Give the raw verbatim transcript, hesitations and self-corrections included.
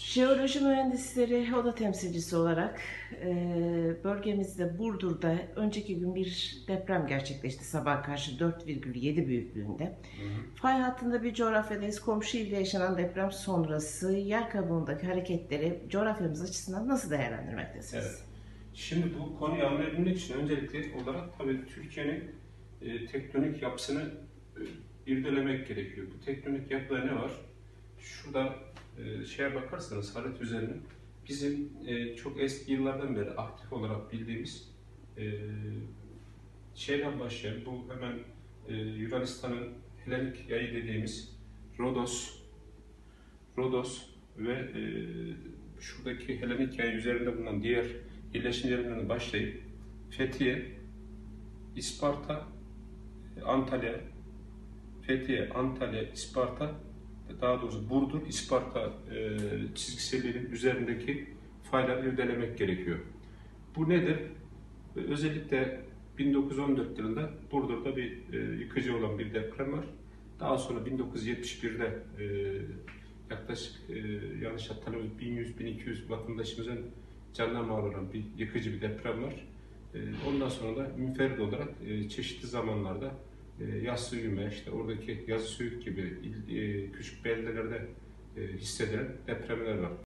Jeoloji mühendisleri oda temsilcisi olarak e, bölgemizde Burdur'da önceki gün bir deprem gerçekleşti sabah karşı dört virgül yedi büyüklüğünde. Hı hı. Fay hattında bir coğrafyadayız. Komşu ilde yaşanan deprem sonrası yer kabuğundaki hareketleri coğrafyamız açısından nasıl değerlendirmektesiniz? Evet. Şimdi bu konuyu anlayabilmek için öncelikli olarak tabii Türkiye'nin e, tektonik yapısını e, irdelemek gerekiyor. Bu tektonik yapıda ne var? Şurada e, şeye bakarsanız harita üzerine bizim e, çok eski yıllardan beri aktif olarak bildiğimiz e, şeyden başlayan bu hemen e, Yunanistan'ın Helenik yayı dediğimiz Rodos, Rodos ve e, şuradaki Helenik yayı üzerinde bulunan diğer yerleşim yerlerinden başlayıp Fethiye, İsparta, Antalya, Fethiye, Antalya, İsparta, daha doğrusu Burdur, İsparta e, çizgisellerinin üzerindeki fayları irdelemek gerekiyor. Bu nedir? Özellikle bin dokuz yüz on dört yılında Burdur'da bir e, yıkıcı olan bir deprem var. Daha sonra bin dokuz yüz yetmiş birde e, yaklaşık e, yanlış hatırlamıyorum bin yüz bin iki yüz vatandaşımızın canına mal olan bir yıkıcı bir deprem var. E, ondan sonra da münferit olarak e, çeşitli zamanlarda e, Yassıüyüme, işte oradaki Yazısuyuk gibi il, e, küçük beldelerde e, hissedilen depremler var.